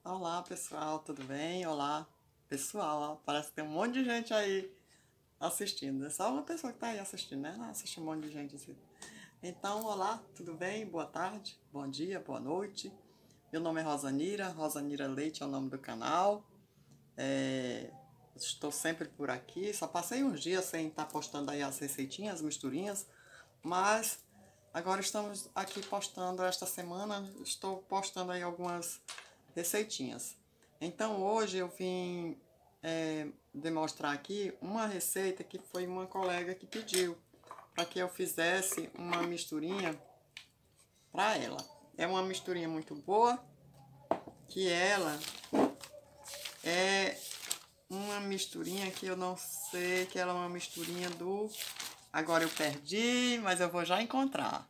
Olá pessoal, tudo bem? Olá pessoal, ó, parece que tem um monte de gente aí assistindo. É só uma pessoa que tá aí assistindo, né? Não assiste um monte de gente assim. Então, olá, tudo bem? Boa tarde, bom dia, boa noite. Meu nome é Rosanira, Rosanira Leite é o nome do canal. Estou sempre por aqui, só passei uns dias sem estar postando aí as receitinhas, as misturinhas, mas agora estamos aqui postando esta semana, estou postando aí algumas receitinhas. Então hoje eu vim demonstrar aqui uma receita que foi uma colega que pediu para que eu fizesse uma misturinha para ela. É uma misturinha muito boa, que ela é uma misturinha que eu não sei, que ela é uma misturinha do... Agora eu perdi, mas eu vou já encontrar.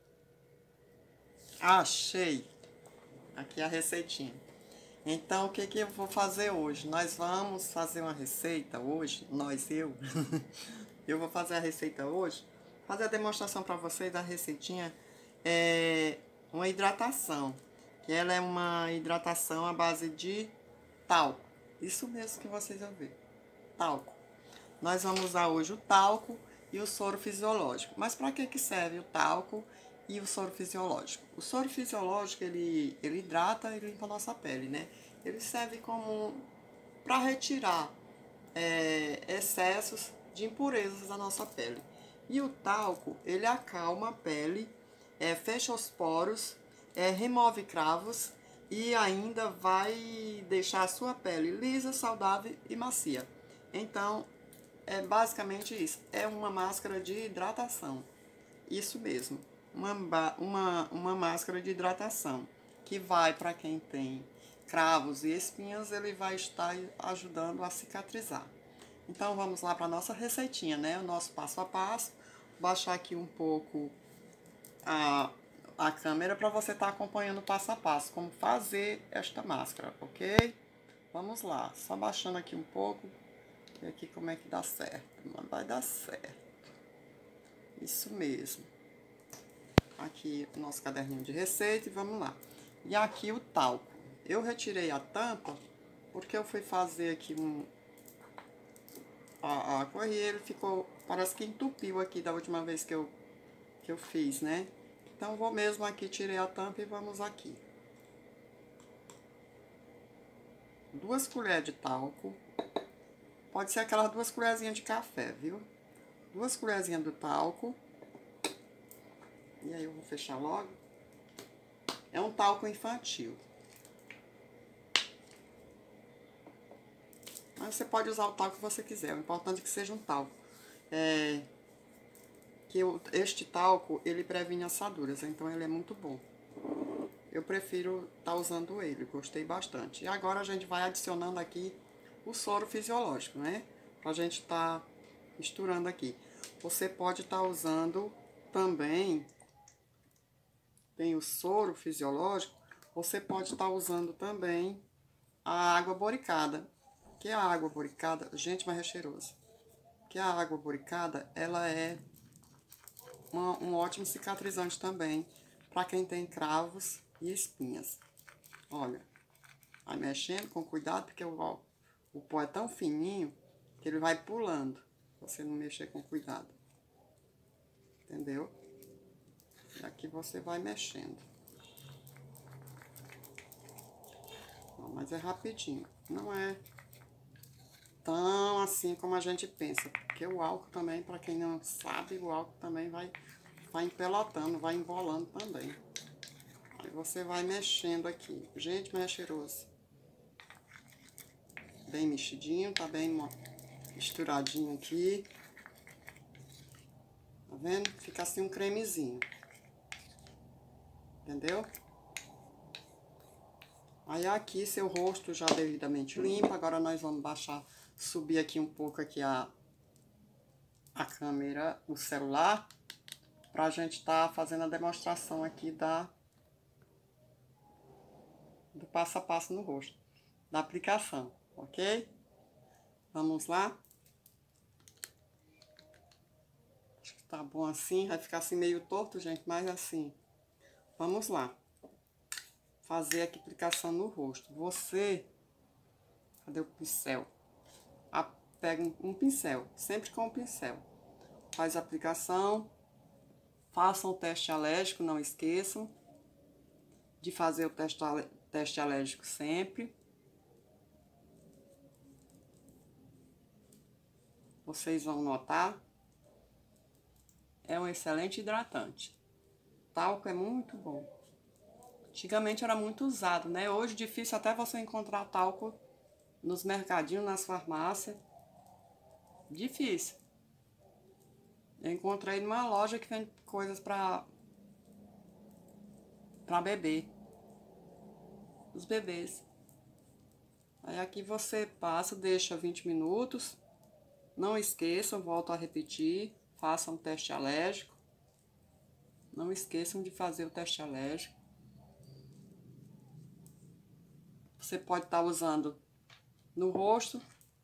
Achei! Aqui a receitinha. Então, o que que eu vou fazer hoje? Nós vamos fazer uma receita hoje, eu. Eu vou fazer a receita hoje, fazer a demonstração para vocês da receitinha, uma hidratação, que ela é uma hidratação à base de talco. Isso mesmo que vocês vão ver, talco. Nós vamos usar hoje o talco e o soro fisiológico. Mas para que serve o talco e o soro fisiológico? O soro fisiológico, ele hidrata e limpa a nossa pele, né? Ele serve como para retirar excessos de impurezas da nossa pele. E o talco, ele acalma a pele, fecha os poros, remove cravos e ainda vai deixar a sua pele lisa, saudável e macia. Então, é basicamente isso. É uma máscara de hidratação. Isso mesmo. Uma máscara de hidratação. Que vai para quem tem cravos e espinhas, ele vai estar ajudando a cicatrizar. Então vamos lá para a nossa receitinha, né? O nosso passo a passo. Vou baixar aqui um pouco a câmera para você estar acompanhando o passo a passo, como fazer esta máscara, ok? Vamos lá, só baixando aqui um pouco. E aqui como é que dá certo. Mas vai dar certo. Isso mesmo. Aqui o nosso caderninho de receita e vamos lá. E aqui o talco. Eu retirei a tampa porque eu fui fazer aqui a coisa e ele ficou, parece que entupiu aqui da última vez que eu fiz, né? Então vou mesmo aqui, tirei a tampa e vamos aqui. 2 colheres de talco. Pode ser aquelas 2 colherzinhas de café, viu? 2 colherzinhas do talco. E aí eu vou fechar logo. É um talco infantil. Mas você pode usar o talco que você quiser. O importante é que seja um talco. Este talco, ele previne assaduras. Então ele é muito bom. Eu prefiro estar usando ele. Gostei bastante. E agora a gente vai adicionando aqui o soro fisiológico, né? Pra gente estar misturando aqui. Você pode estar usando também... Tem o soro fisiológico, você pode estar usando também a água boricada. Que a água boricada, gente, mas é cheiroso. Que a água boricada, ela é um ótimo cicatrizante também para quem tem cravos e espinhas. Olha, vai mexendo com cuidado, porque o pó é tão fininho que ele vai pulando. Se você não mexer com cuidado. Entendeu? E aqui você vai mexendo. Mas é rapidinho, não é tão assim como a gente pensa, porque o álcool também, para quem não sabe, o álcool também vai empelotando, vai embolando também. Aí você vai mexendo aqui, gente, mas é cheiroso. Bem mexidinho, tá bem misturadinho aqui. Tá vendo? Fica assim um cremezinho. Entendeu? Aí aqui seu rosto já devidamente limpo. Agora nós vamos baixar, subir aqui um pouco aqui a câmera, o celular, pra gente estar fazendo a demonstração aqui do passo a passo no rosto, da aplicação, ok? Vamos lá? Acho que tá bom assim, vai ficar assim meio torto, gente, mas assim, vamos lá. fazer aqui aplicação no rosto. Você, cadê o pincel? Pega um pincel, sempre com o pincel. Faz a aplicação, façam o teste alérgico, não esqueçam de fazer o teste alérgico sempre. Vocês vão notar, é um excelente hidratante. Talco é muito bom. Antigamente era muito usado, né? Hoje é difícil até você encontrar talco nos mercadinhos, nas farmácias. Difícil. Eu encontrei numa loja que vende coisas pra bebê. Os bebês. Aí aqui você passa, deixa 20 minutos. Não esqueçam, volto a repetir, façam um teste alérgico. Não esqueçam de fazer o teste alérgico. Você pode estar usando no rosto,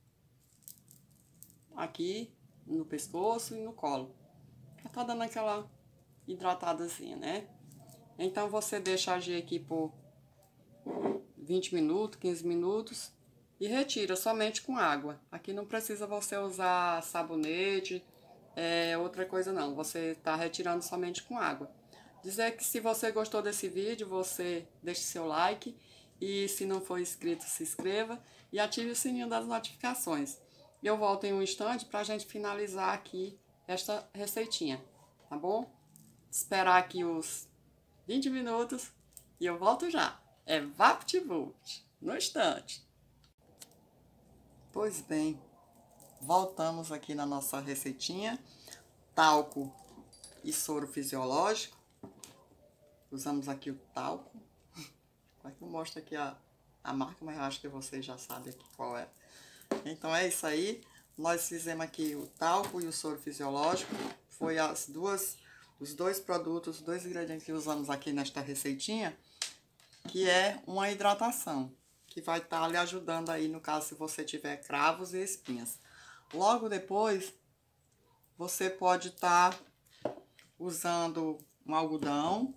aqui, no pescoço e no colo. Já tá dando aquela hidratadazinha, né? Então você deixa agir aqui por 20 minutos, 15 minutos e retira somente com água. Aqui não precisa você usar sabonete, outra coisa não. Você tá retirando somente com água. Dizer que se você gostou desse vídeo, você deixe seu like. E se não for inscrito, se inscreva e ative o sininho das notificações. Eu volto em um instante para a gente finalizar aqui esta receitinha, tá bom? Esperar aqui os 20 minutos e eu volto já. É VaptVult, no instante. Pois bem, voltamos aqui na nossa receitinha. Talco e soro fisiológico. Usamos aqui o talco. Eu mostro aqui a marca, mas eu acho que vocês já sabem aqui qual é. Então é isso aí. Nós fizemos aqui o talco e o soro fisiológico. Foi os dois produtos, os dois ingredientes que usamos aqui nesta receitinha, que é uma hidratação, que vai estar lhe ajudando aí no caso se você tiver cravos e espinhas. Logo depois, você pode estar usando um algodão.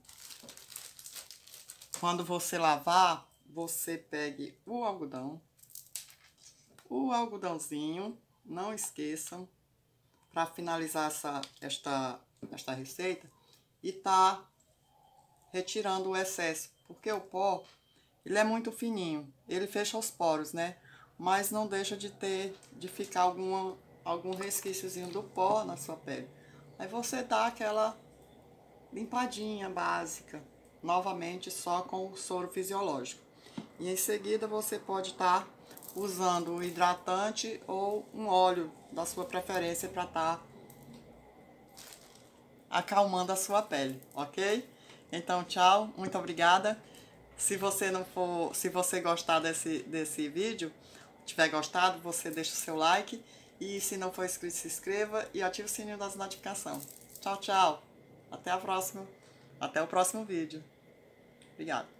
Quando você lavar, você pegue o algodãozinho, não esqueçam, para finalizar esta receita, e tá retirando o excesso, porque o pó, ele é muito fininho, ele fecha os poros, né? Mas não deixa de ficar algum resquíciozinho do pó na sua pele. Aí você dá aquela limpadinha básica, novamente só com o soro fisiológico. E em seguida você pode estar usando um hidratante ou um óleo da sua preferência para estar acalmando a sua pele, ok? Então, tchau, muito obrigada. Se você gostar desse vídeo, tiver gostado, você deixa o seu like. E se não for inscrito, se inscreva e ative o sininho das notificações. Tchau, tchau. Até a próxima. Até o próximo vídeo. Obrigada.